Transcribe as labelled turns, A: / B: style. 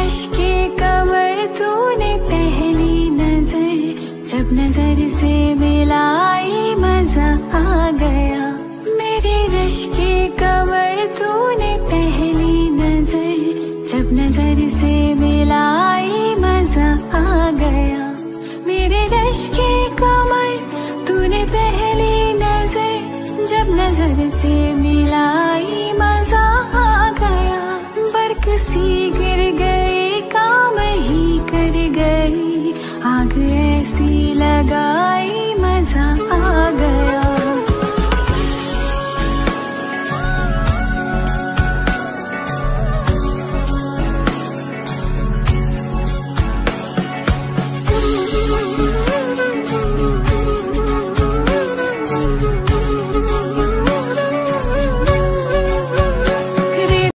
A: Rush के कमर तूने पहली नजर जब नजर से मिलाई मजा आ गया। मेरे रश के कमर तूने पहली नजर जब नजर से मिलाई मजा आ गया। मेरे रश के कमर तूने पहली नजर जब नजर से मिलाई मजा आ गया। बरकसी